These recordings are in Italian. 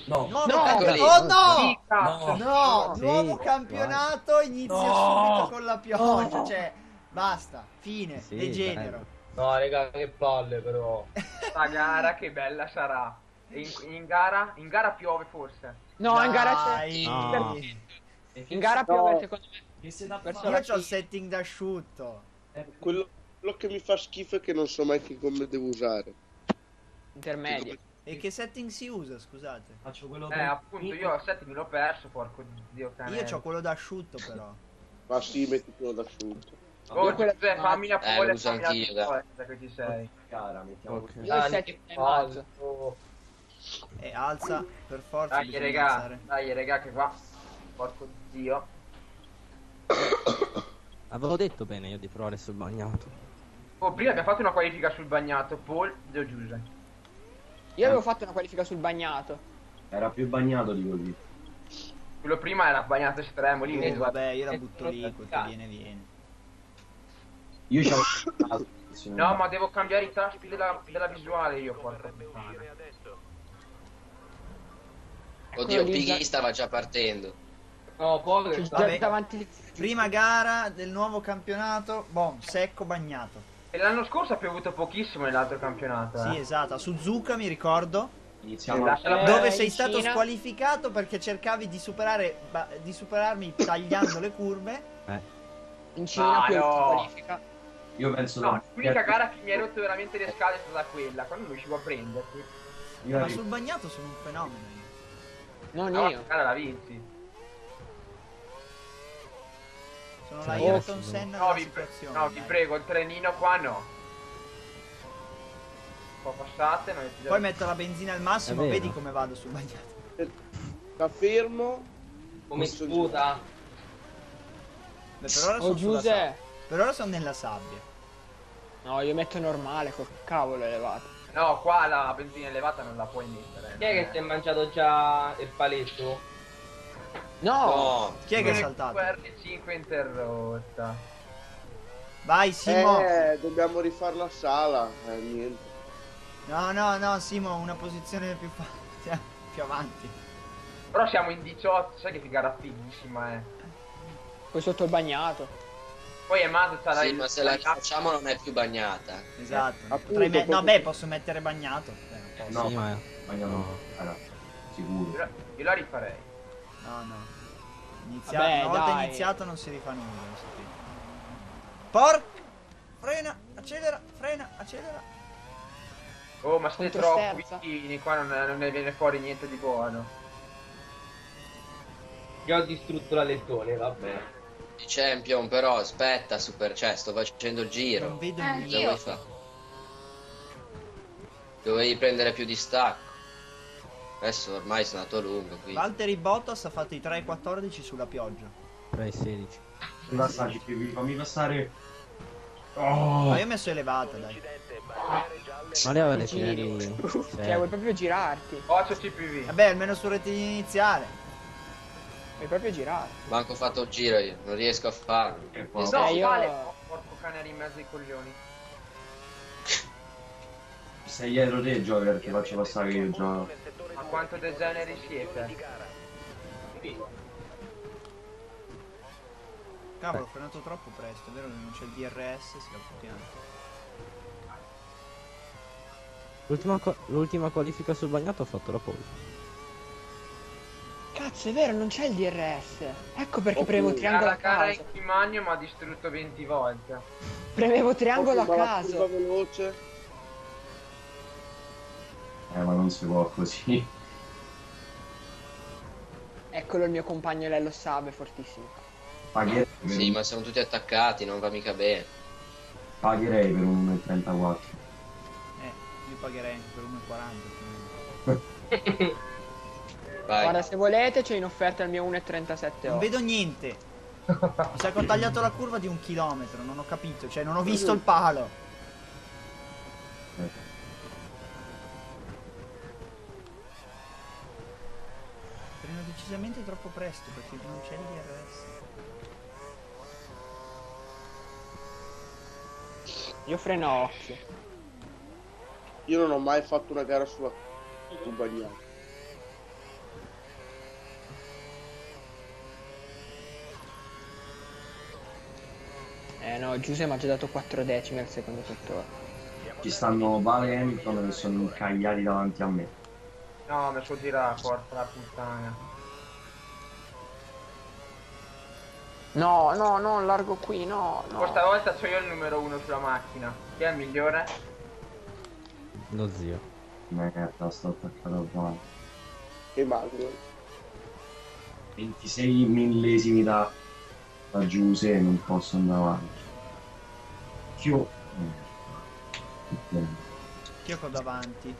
No. Oh no! Sì, cazzo. No! Sì, Nuovo campionato inizia subito con la pioggia. Cioè, basta, fine, Sì, degenero. No, raga, che palle però. Sta gara che bella sarà. E in gara? In gara piove forse. No, in gara c'è. Dai. No. In gara piove secondo me. Che sei da Verso Io la c'ho il fine. setting d'asciutto. Quello che mi fa schifo è che non so mai che gomme devo usare. Intermedia. E che setting si usa, scusate? Faccio quello Appunto, io a 7 me l'ho perso, porco dio cane. Io c'ho quello d'asciutto però. Ma sì, metti quello d'asciutto. Oh, Giuseppe, fammi la lo pole, uso fammi la anch'io, dai. pole, che ci sei. Cara, mettiamo Ok. così. Io il Dai, 7 che e mezzo. palle. E alza, per forza. Dai, bisogna regà, alzare. dai, regà, che qua. Porco dio. Avevo detto bene io di provare sul bagnato. Oh, prima abbiamo fatto una qualifica sul bagnato, Paul e Giuseppe. Io avevo fatto una qualifica sul bagnato. Era più bagnato di così. Quello prima era bagnato estremo, lì Oh, vabbè, io la butto lì, quel che Cazzo. viene. Io c'ho... No, ma devo cambiare i tasti della visuale io, porca puttana. Oddio, Lì Piggy stava già partendo. No, povero. C'è già Vabbè. davanti. Prima gara del nuovo campionato, boom, secco bagnato. E l'anno scorso ha piovuto pochissimo nell'altro campionato. Sì, esatto, a Suzuka mi ricordo. Iniziamo Lasciala Dove in sei stato Cina. squalificato perché cercavi di superarmi tagliando le curve. In Cina più no. qualifica. Io penso... No, l'unica gara che mi ha rotto veramente le scale è stata quella, quando non riuscivo a prenderti. Io Ma sul bagnato sono un fenomeno io. Non No, io. la gara la vinci. Sono la Sì, Ayrton sì. Senna No, della vi, situazione. no, vi dai. prego, il trenino qua no. Un po' passate, non Poi metto la benzina al massimo, È vero. vedi come vado sul bagnato. Sta fermo. come Posso sputa. Beh, per ora Oh sono sulla Giuse. sabbia. Per ora sono nella sabbia. No, io metto normale, col cavolo elevato. No, qua la benzina elevata non la puoi mettere. Chi è che si è mangiato già il paletto? No! No, Chi è che è saltato? R5 interrotta. Vai Simo. Dobbiamo rifare la sala. Niente. No, Simo, una posizione più avanti. Però siamo in 18, sai che gara fighissima, eh. Poi sotto il bagnato. Poi Emato c'ha sì, ma se la la facciamo non è più bagnata. Esatto. Appunto, Potrei no, proprio- beh, posso mettere bagnato. Non posso. No, Sì, ma... bagnato no. Raga, sicuro. Io la rifarei. No. Vabbè, Una volta dai. iniziato non si rifà nulla. lo sapete. Porca! Frena, accelera. Oh, ma siete Contro troppo sterza. vicini, qua non ne viene fuori niente di buono. Io ho distrutto la lettone, vabbè. Il champion però, aspetta, cioè sto facendo il Non giro. vedo Cosa nulla. vuoi fare? Dovevi prendere più distacco. Adesso ormai sono andato a lungo, quindi... Valtteri Bottas ha fatto i 3,14 sulla pioggia. 3,16. Fammi passare. Ma Oh, io ho messo elevata, dai. Ma lei aveva le Giri. finali... Cioè, vuoi proprio girarti. Occhio CPV. Vabbè, almeno sul rettilineo iniziale. Vuoi proprio girarti. Manco ho fatto il giro io, non riesco a farlo. No, io- vale. Oh, porco cane eri in mezzo ai coglioni. sei dietro te, Joker, ti faccio passare che io gioco. Ma quanto degeneri siete? Cavolo, ho frenato troppo presto, è vero che non c'è il DRS, si va più piano. L'ultima qualifica sul bagnato ho fatto la pole. Cazzo, è vero, non c'è il DRS. Ecco perché premevo triangolo a La gara in caso. Kimagno mi ha distrutto 20 volte. Premevo triangolo a Ma la caso. curva veloce. Ma non si può così. Eccolo il mio compagno Lello Sabe, fortissimo. Pagherei per, Sì, ma sono tutti attaccati, non va mica bene. pagherei per un 1,34. Io pagherei anche per 1,40 più o meno. Vai. Guarda, se volete c'è in offerta il mio 1,37. Non vedo niente. Mi sa che ho tagliato la curva di 1 chilometro, non ho capito, cioè non ho visto il palo. Freno decisamente troppo presto perché non c'è il DRS. Io freno a occhio. Io non ho mai fatto una gara sul bagnato. No, Giuse mi ha già dato 4 decimi al secondo settore. Ci stanno Vale e Hamilton che sono incagliati davanti a me. No, mi so tirare, porca la puttana. No, no, no, largo qui, no, no. Questa volta c'ho io il numero 1 sulla macchina. Chi è il migliore? Lo zio. Merda, sto attaccato a Vale. E Manuel. 26 millesimi da Giuse, non posso andare avanti. Chiù. Chi ho davanti?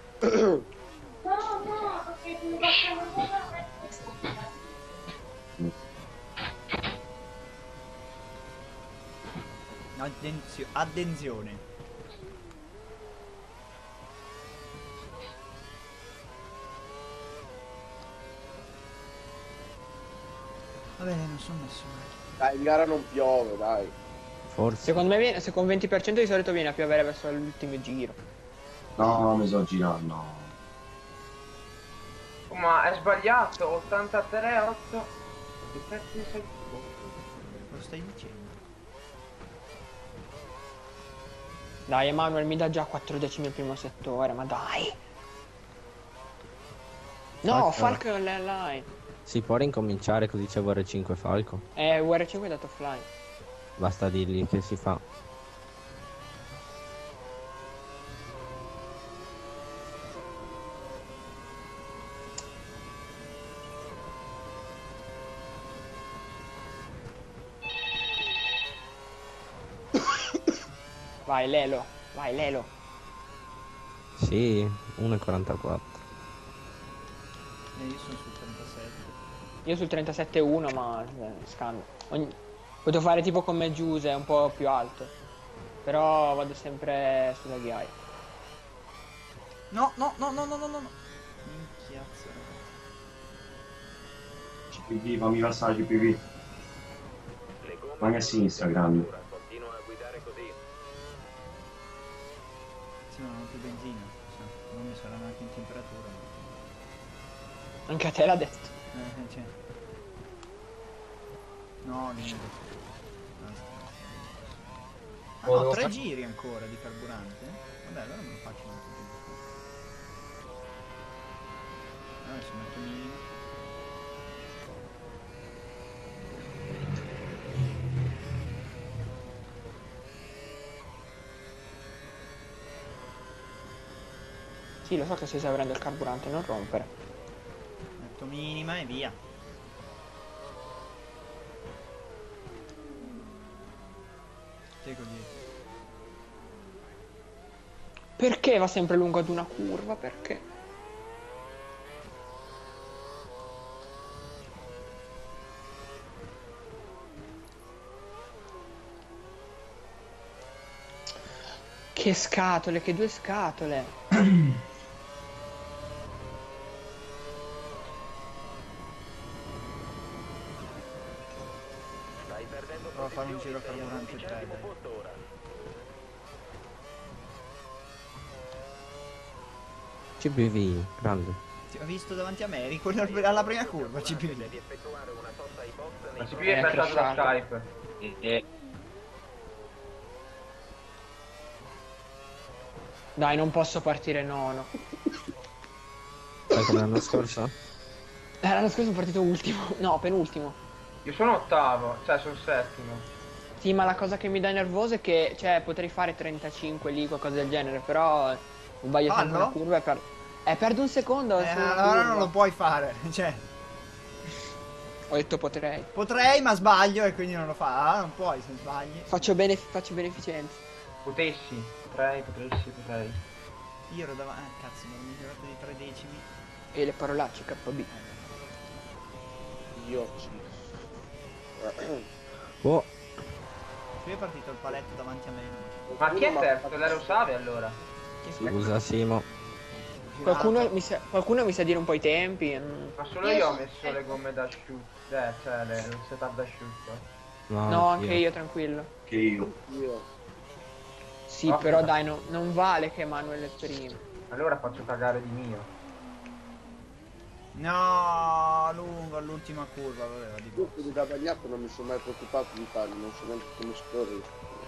Attenzione. Va bene, non sono messo male. Dai, in gara non piove, dai. Forse. Secondo me viene, se con 20% di solito viene a piovere verso l'ultimo giro. No, mi so girato, no. Oh, ma è sbagliato, 83,8. Che cazzo sei? Cosa stai dicendo? Dai, Emanuele mi dà già 4 decimi al primo settore, ma dai. No, Falco è online. Si può rincominciare così c'è VR5 Falco. UR5 è dato offline. Basta dirgli che si fa. Vai Lelo, vai Lelo. Sì, 1,44. Io sono sul 37. Io sul 37,1 ma scambio. Potevo fare tipo come Giuse, un po' più alto. Però vado sempre sulla ghiaia. No, no, no, no, no, no, no. Minchiazzo. CPV, fammi passare CPV. Vai a sinistra, grande. Sì, ma non ho più benzina. Non mi sarà neanche in temperatura. Anche a te l'ha detto. Cioè. No, niente. Basta. Ah, no, 3 giri ancora di carburante? Vabbè, allora me lo faccio un attimo. Adesso metto minimo. Sì, lo so che stai esaurendo il carburante, non rompere. Metto minima e via. Seguo dietro. Perché va sempre lungo ad una curva? Perché? Che scatole, che 2 scatole. Provo a fare un giro a carburante 3, dai. CPV, grande. Ti ho visto davanti a me, eri quello alla prima curva, CPV. Ma CP è passato da Skype. Dai, non posso partire nono. Sai come l'anno scorso? L'anno scorso sono partito ultimo. No, penultimo. Io sono ottavo, cioè sono settimo. Sì, ma la cosa che mi dà nervoso è che, cioè, potrei fare 35 lì, qualcosa del genere, però sbaglio sempre Fallo? una curva e perdo un secondo. su una Allora curva. non lo puoi fare, cioè. Ho detto potrei. Potrei, ma sbaglio e quindi non lo fa. Ah, non puoi se sbagli. Faccio beneficenza. Potessi, potrei. Io ero davanti. Cazzo, mi ero migliorato di 3 decimi. E le parolacce KB. Io sì. Oh, Qui è partito il paletto davanti a me. Ma chi è terzo? L'Aero Save allora? scusa Simo. Qualcuno mi sa dire un po' i tempi. Ma solo io ho messo le gomme da asciutto. Cioè il setup da asciutto. No, anche io, tranquillo. Che io. Io. Sì, Oh. però dai, non vale che Emanuele è primo. Allora faccio cagare di mio. No, lungo all'ultima curva, vabbè, di Io quelli da bagnato non mi sono mai preoccupato di farli, non so neanche come scorrere.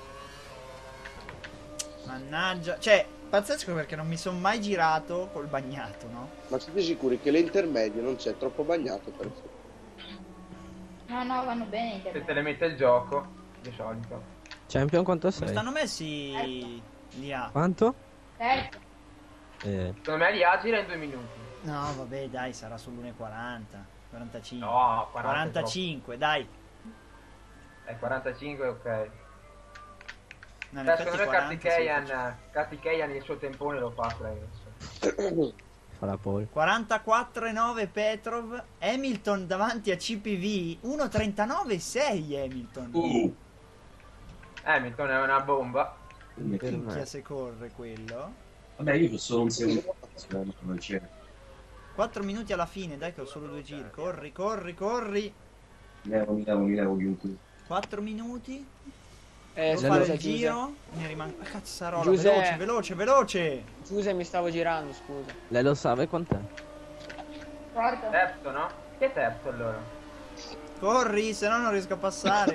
Mannaggia, cioè, pazzesco perché non mi sono mai girato col bagnato, no? Ma siete sicuri che le intermedie non c'è troppo bagnato per No, no, vanno bene i Se te intermedi. le mette il gioco, di solito. Champion quanto Come sei? stanno messi lì a... Quanto? Terzo. Secondo me li aggira in 2 minuti. No, vabbè, dai, sarà sull'1,40. 45. No, 40 è 45, dai. troppo. 45 ok. No, in Beh, effetti secondo me 40 sì, faccio. Kartikeyan il suo tempone lo fa adesso. Fa la pole. 44,9 Petrov. Hamilton davanti a CPV. 1,39,6 Hamilton. Hamilton è una bomba. Minchia se corre quello. Vabbè, io ho solo un secondo. Non c'è. 4 minuti alla fine, dai che ho solo 2 giri. Corri, corri, corri. Mi levo chiunque. 4 minuti. Scusa, Devo fare il Giuse. giro. Mi rimane... Cazzarola, Giuse. veloce, veloce, veloce. Giuse, mi stavo girando, scusa. Lei lo sa quant'è? Quarto. Terzo, no? Che terzo allora? Corri, se no non riesco a passare.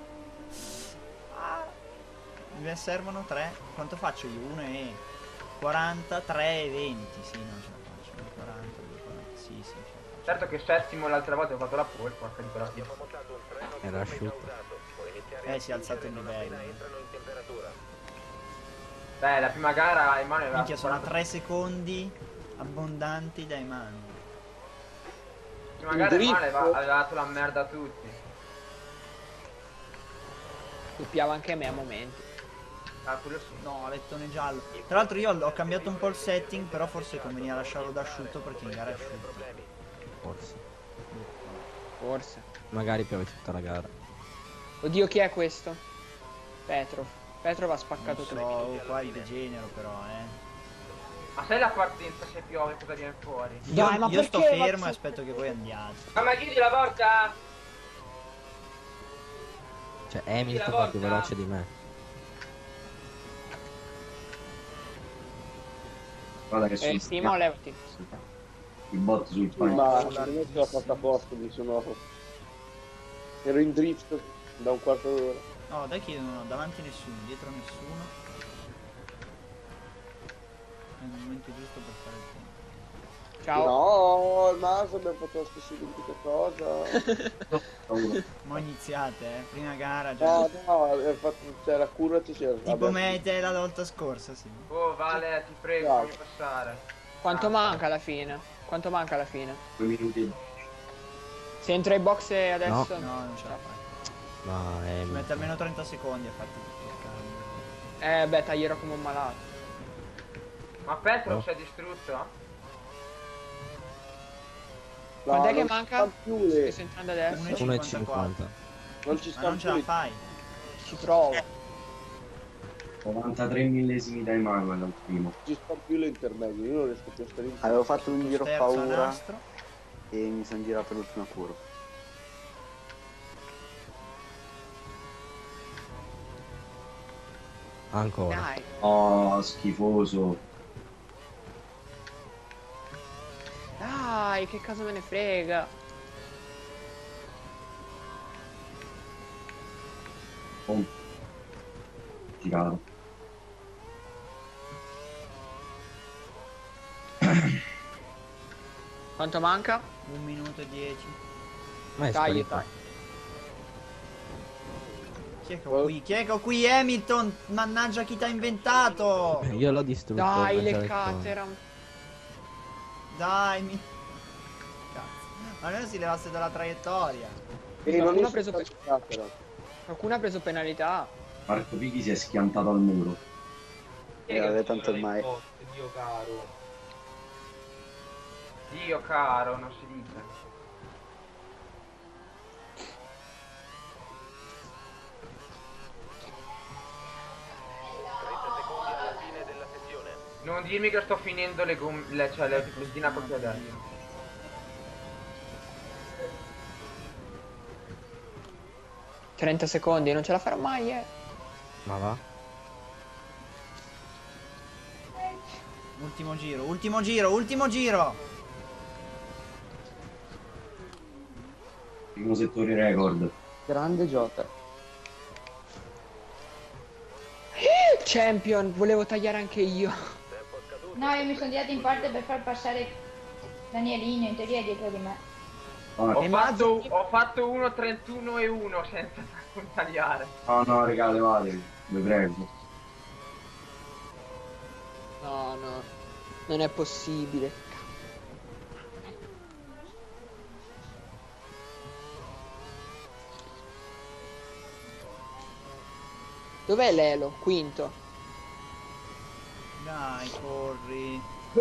Mi servono 3. Quanto faccio io? 1 e 43 e 20. Sì, non ce la faccio. 40, 40. Sì, ce la faccio. Certo che settimo l'altra volta ho fatto la pole, porca di quella fine. Era asciutto. Si è alzato il livello. Beh, la prima gara Emanuele aveva Minchia, sono a 40. 3 secondi abbondanti da Emanuele. La prima gara Il Emanuele dritto. aveva dato la merda a tutti. Doppiava anche me a momenti. Ah, quello sì. No, lettone giallo. Tra l'altro io ho cambiato un po' il setting, però forse conveniva lasciarlo da asciutto perché in gara è asciutto. Forse. Forse. Magari piove tutta la gara. Oddio, chi è questo? Petrov. Petrov ha spaccato Non tutto. so, qua il degenero però, Ma sai la partenza se piove cosa viene fuori? Dai, ma Io sto perché, fermo e Mazzu- aspetto che voi andiate. Ma chiudi la porta! Cioè Hamilton la va più volta. veloce di me. Guarda che sono Stima o levati? il bot sul panico. Ma secondo me ce l'ho fatta a posto, mi sono... Ero in drift da un quarto d'ora. No, dai che non ho davanti nessuno, dietro nessuno. È il momento giusto per fare il tempo. Ciao. No, il Maso abbiamo fatto la stessa identica cosa. Mo iniziate, prima gara già. No, cioè la curva ci c'era. Tipo me e te la volta scorsa, sì. Oh Vale, ti prego, Dai. fammi passare. Quanto manca alla fine? Quanto manca alla fine? 2 minuti. Se entro ai box adesso... No, non ce la fai. Ma Ci mette Hamilton. almeno 30 secondi a farti tutto il cambio. Beh, taglierò come un malato. Ma Petro No. si è distrutto? Quant'è che non manca? Ci stanno più Che le... sto entrando adesso. 1,50. Non ci Ma stanno non ce più la le... fai. Ci provo. 93 millesimi da Emanuele al primo. Ci stanno più le intermedie, io non riesco più a stare in Avevo fatto un giro Terzo a paura nastro. e mi sono girato l'ultima curva. Ancora. Dai. Oh, schifoso. Dai, che caso me ne frega. Oh. Tirato. Quanto manca? 1 minuto e 10. Ma è Dai, sparito. dai. Chi è che ho qui? Chi è che ho qui? Hamilton! Mannaggia chi t'ha inventato! Io l'ho distrutto. Dai, mangia le le cose. Caterham. Dai, mi... Cazzo. Ma almeno si levasse dalla traiettoria. E non Qualcuno ha riesco preso a stare. Qualcuno ha preso penalità. Marco Picchi si è schiantato al muro. Vabbè, tanto ormai. Dio caro. Dio caro, non si dice. Non dirmi che sto finendo le gomme, cioè le benzina proprio adesso. - 30 secondi, non ce la farò mai, Ma va? Ultimo giro, ultimo giro, ultimo giro! Primo settore record. Grande Jota. Champion, volevo tagliare anche io. No, io mi sono tirato in parte per far passare Danielino, in teoria è dietro di me. No, Ho fatto 1.31 e 1 senza tagliare. no, raga, levatevi, vi prego. No, no, non è possibile. Dov'è Lelo? Quinto. Dai, corri.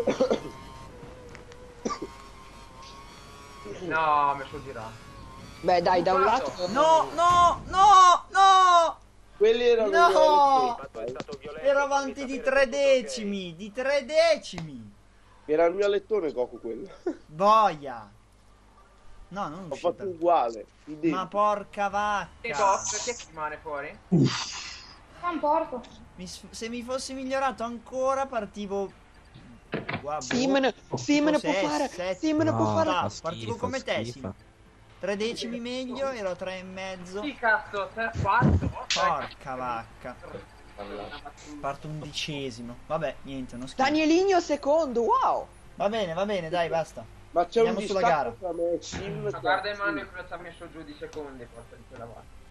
No, mi sono girato. Beh, dai, da un Fatto. lato... No, no, no, no! Quelli erano No! i miei alettoni. Ero avanti di 3 decimi, di 3 decimi. Era il mio alettone Goku quello. Boia. No, non Ho uscita. fatto uguale. Ma identico. porca E vacca. box, che rimane fuori? Fa un porco. Se mi fossi migliorato ancora partivo... Guarda, Simon può fare, Simon può fare. Ah, partivo come te, sì. 3 decimi meglio, ero a 3,5. Sì, cazzo, 4. Porca vacca. Parto 11°. Vabbè, niente, non schifo. Danielino secondo, wow. Va bene, dai, basta. Ma c'è un Andiamo sulla distacco gara. tra me e Sim. Ma guarda Emanuele cosa ci ha messo giù di secondi, porca di quella volta.